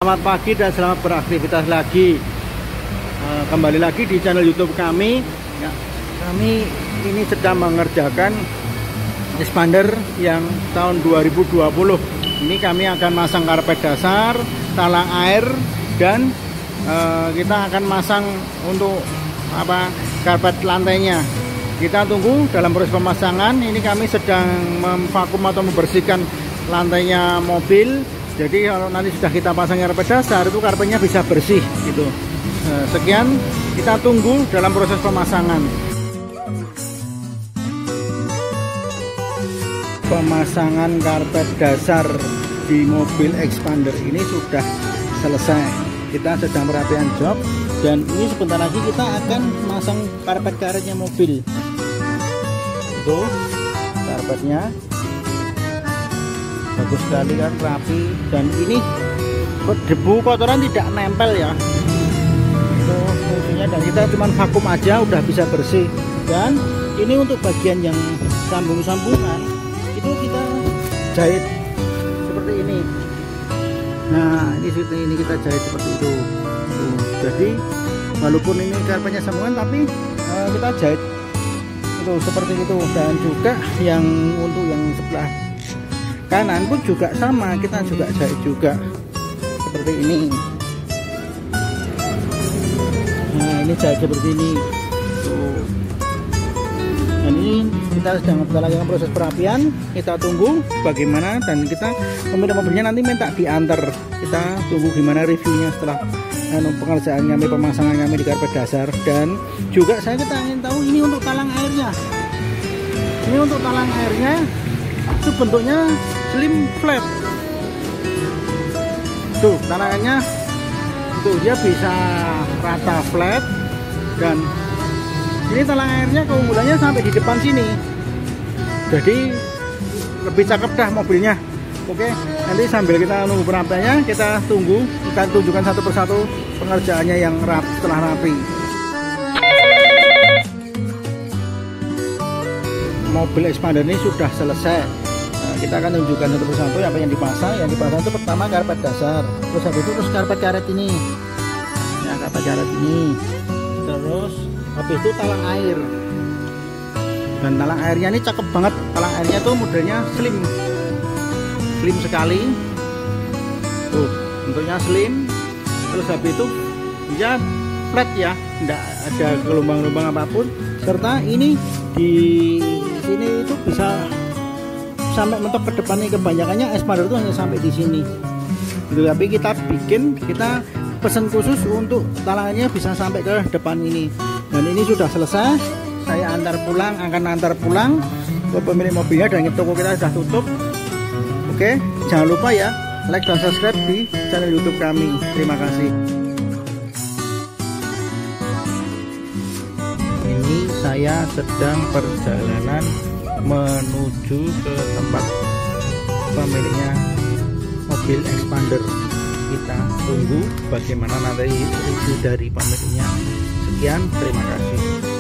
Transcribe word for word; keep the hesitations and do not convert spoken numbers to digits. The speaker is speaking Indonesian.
Selamat pagi dan selamat beraktivitas lagi. Kembali lagi di channel YouTube kami. Ya, kami ini sedang mengerjakan expander yang tahun dua ribu dua puluh. Ini kami akan masang karpet dasar, talang air, dan uh, kita akan masang untuk apa karpet lantainya. Kita tunggu dalam proses pemasangan. Ini kami sedang memvakum atau membersihkan lantainya mobil. Jadi kalau nanti sudah kita pasang karpet dasar, itu karpetnya bisa bersih gitu. Nah, sekian, kita tunggu dalam proses pemasangan. Pemasangan karpet dasar di mobil expander ini sudah selesai. Kita sedang merapikan job, dan ini sebentar lagi kita akan masang karpet-karpetnya mobil. Itu karpetnya. Bagus sekali kan, rapi, dan ini debu kotoran tidak nempel ya. Itu fungsinya, dan kita cuma vakum aja udah bisa bersih. Dan ini untuk bagian yang sambung-sambungan itu kita jahit seperti ini. Nah, ini ini kita jahit seperti itu. Tuh, jadi walaupun ini karpetnya sambungan, tapi uh, kita jahit itu seperti itu. Dan juga yang untuk yang sebelah kanan pun juga sama, kita juga jahit juga seperti ini. Nah, ini jahit seperti ini. Tuh. Dan ini kita sedang melakukan proses perapian. Kita tunggu bagaimana, dan kita pemilik mobilnya nanti minta diantar. Kita tunggu gimana reviewnya setelah anu, pengerjaan kami, pemasangan kami di karpet dasar. Dan juga saya kita ingin tahu ini untuk talang airnya. Ini untuk talang airnya itu bentuknya slim flat. Tuh talangannya, tuh dia bisa rata flat, dan ini talang airnya keunggulannya sampai di depan sini. Jadi lebih cakep dah mobilnya. Oke, nanti sambil kita nunggu perapiannya, kita tunggu, kita tunjukkan satu persatu pengerjaannya yang rap setelah rapi. Mobil expander ini sudah selesai. Nah, kita akan tunjukkan satu persatu apa yang dipasang. Yang dipasang itu pertama karpet dasar, terus habis itu terus karpet karet ini. Ya, karpet karet ini. Terus habis itu talang air. Dan talang airnya ini cakep banget. Talang airnya tuh modelnya slim. Slim sekali. Tuh, bentuknya slim. Terus habis itu dia flat ya, tidak ada gelombang-gelombang apapun. Serta ini di sini itu bisa sampai mentok ke depan nih. Kebanyakannya expander itu hanya sampai di sini gitu, tapi kita bikin, kita pesan khusus untuk talangannya bisa sampai ke depan ini. Dan ini sudah selesai, saya antar pulang, akan antar pulang ke pemilik mobilnya, dan toko kita sudah tutup. Oke, jangan lupa ya like dan subscribe di channel YouTube kami. Terima kasih. Ini saya sedang perjalanan menuju ke tempat pemiliknya mobil expander. Kita tunggu bagaimana nanti review dari pemiliknya. Sekian, terima kasih.